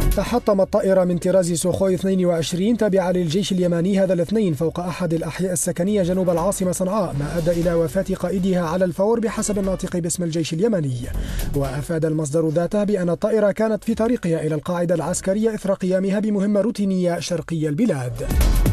تحطمت طائرة من طراز سوخوي 22 تابعة للجيش اليمني هذا الاثنين فوق أحد الأحياء السكنية جنوب العاصمة صنعاء، ما أدى إلى وفاة قائدها على الفور بحسب الناطق باسم الجيش اليمني. وأفاد المصدر ذاته بأن الطائرة كانت في طريقها إلى القاعدة العسكرية إثر قيامها بمهمة روتينية شرقي البلاد.